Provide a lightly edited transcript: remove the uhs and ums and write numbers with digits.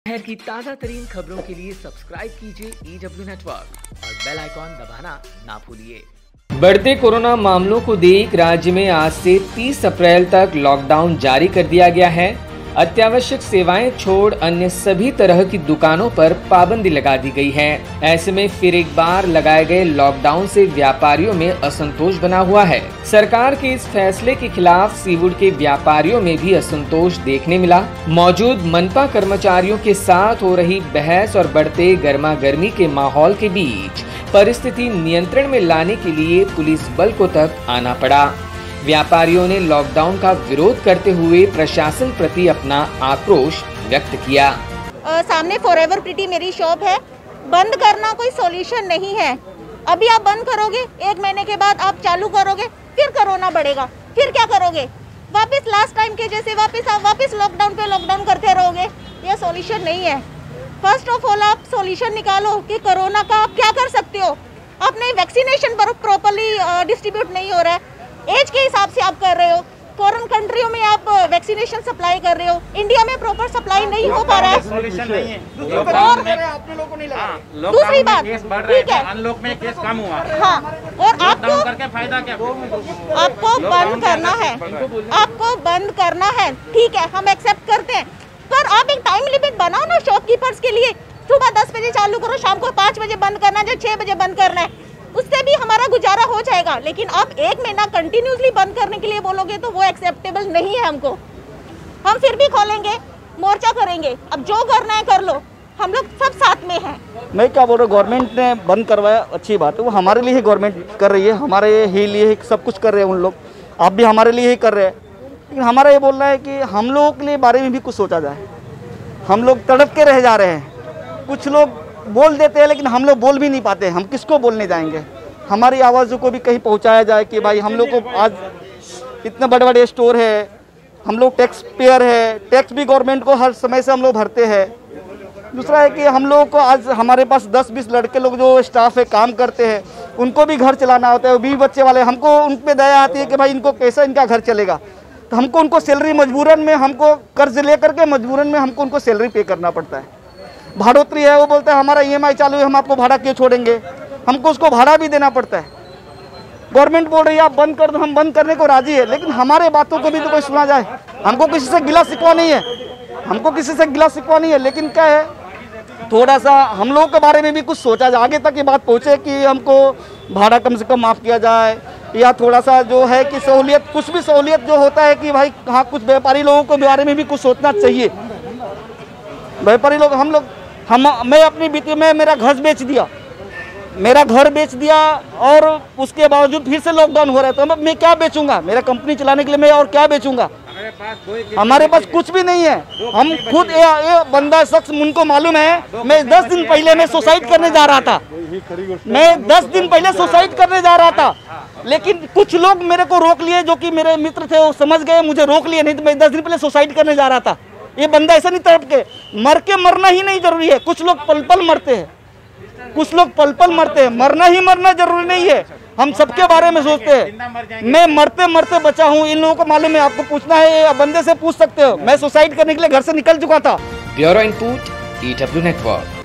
शहर की ताजा तरीन खबरों के लिए सब्सक्राइब कीजिए EW नेटवर्क और बेल आइकॉन दबाना ना भूलिए। बढ़ते कोरोना मामलों को देख राज्य में आज से 30 अप्रैल तक लॉकडाउन जारी कर दिया गया है। अत्यावश्यक सेवाएं छोड़ अन्य सभी तरह की दुकानों पर पाबंदी लगा दी गई है। ऐसे में फिर एक बार लगाए गए लॉकडाउन से व्यापारियों में असंतोष बना हुआ है। सरकार के इस फैसले के खिलाफ सीवुड के व्यापारियों में भी असंतोष देखने मिला। मौजूद मनपा कर्मचारियों के साथ हो रही बहस और बढ़ते गर्मा गर्मी के माहौल के बीच परिस्थिति नियंत्रण में लाने के लिए पुलिस बल को तक आना पड़ा। व्यापारियों ने लॉकडाउन का विरोध करते हुए प्रशासन प्रति अपना आक्रोश व्यक्त किया। सामने फॉरएवर प्रिटी मेरी शॉप है, बंद करना कोई सॉल्यूशन नहीं है। अभी आप बंद करोगे, 1 महीने के बाद आप चालू करोगे, फिर कोरोना बढ़ेगा, फिर क्या करोगे? वापस लास्ट टाइम के जैसे वापस लॉकडाउन पे लॉकडाउन करते रहोगे। ये सॉल्यूशन नहीं है। फर्स्ट ऑफ ऑल आप सॉल्यूशन निकालो कि कोरोना का आप क्या कर सकते हो। आपने वैक्सीनेशन पर प्रॉपर्ली डिस्ट्रीब्यूट नहीं हो रहा है, एज के हिसाब से आप कर रहे हो। फॉरेन कंट्रियों में आप वैक्सीनेशन सप्लाई कर रहे हो, इंडिया में प्रॉपर सप्लाई नहीं हो पा रहा है। दूसरी बात, ठीक है, अनलॉक में केस कम हुआ। हाँ, और आपको करके फायदा क्या? आपको बंद करना है, आपको बंद करना है, ठीक है, हम एक्सेप्ट करते हैं, पर आप एक टाइम लिमिट बनाओ ना शॉपकीपर्स के लिए। सुबह 10 बजे चालू करो, शाम को 5 बजे बंद करना है, 6 बजे बंद करना है, उससे भी हमारा गुजारा हो जाएगा। लेकिन आप 1 महीना कंटिन्यूसली बंद करने के लिए बोलोगे तो वो एक्सेप्टेबल नहीं है हमको। हम फिर भी खोलेंगे, मोर्चा करेंगे, अब जो करना है कर लो, हम लोग सब साथ में हैं। मैं क्या बोल रहा हूँ, गवर्नमेंट ने बंद करवाया, अच्छी बात है, वो हमारे लिए ही गवर्नमेंट कर रही है, हमारे ही लिए सब कुछ कर रहे हैं उन लोग, आप भी हमारे लिए ही कर रहे हैं। लेकिन हमारा ये बोलना है कि हम लोगों के लिए बारे में भी कुछ सोचा जाए। हम लोग तड़प के रह जा रहे हैं, कुछ लोग बोल देते हैं लेकिन हम लोग बोल भी नहीं पाते। हम किसको बोलने जाएंगे? हमारी आवाज़ों को भी कहीं पहुंचाया जाए कि भाई हम लोग को आज इतने बड़े बड़े स्टोर है, हम लोग टैक्स पेयर है, टैक्स भी गवर्नमेंट को हर समय से हम लोग भरते हैं। दूसरा है कि हम लोगों को आज हमारे पास 10-20 लड़के लोग जो स्टाफ है काम करते हैं, उनको भी घर चलाना होता है, 20 बच्चे वाले, हमको उन पर दया आती है कि भाई इनको कैसे इनका घर चलेगा। तो हमको उनको सैलरी मजबूरन में, हमको कर्ज ले करके मजबूरन में हमको उनको सैलरी पे करना पड़ता है। भाड़ोतरी है, वो बोलता है हमारा EMI चालू है, हम आपको भाड़ा क्यों छोड़ेंगे? हमको उसको भाड़ा भी देना पड़ता है। गवर्नमेंट बोल रही है आप बंद कर दो, हम बंद करने को राजी है, लेकिन हमारे बातों को भी तो कोई सुना जाए। हमको किसी से गिला शिकवा नहीं है, हमको किसी से गिला शिकवा नहीं है, लेकिन क्या है, थोड़ा सा हम लोगों के बारे में भी कुछ सोचा जाए, आगे तक ये बात पहुँचे कि हमको भाड़ा कम से कम माफ़ किया जाए, या थोड़ा सा जो है कि सहूलियत, कुछ भी सहूलियत जो होता है कि भाई हाँ, कुछ व्यापारी लोगों के बारे में भी कुछ सोचना चाहिए। व्यापारी लोग, मैं अपनी बीती में मेरा घर बेच दिया और उसके बावजूद फिर से लॉकडाउन हो रहा है, तो मैं क्या बेचूंगा? मेरा कंपनी चलाने के लिए मैं और क्या बेचूंगा? हमारे पास कुछ भी नहीं है। हम खुद ये बंदा शख्स, उनको मालूम है, मैं 10 दिन पहले मैं सुसाइड करने जा रहा था, लेकिन कुछ लोग मेरे को रोक लिए, जो कि मेरे मित्र थे, वो समझ गए, मुझे रोक लिए, नहीं तो मैं 10 दिन पहले सुसाइड करने जा रहा था। ये बंदा ऐसा नहीं तड़प के मरना ही नहीं जरूरी है। कुछ लोग पल पल मरते हैं, मरना जरूरी नहीं है। हम सबके बारे में सोचते हैं। मैं मरते मरते बचा हूँ, इन लोगों को मालूम है। आपको पूछना है, ये बंदे से पूछ सकते हो। मैं सुसाइड करने के लिए घर से निकल चुका था। Bureau input EW network.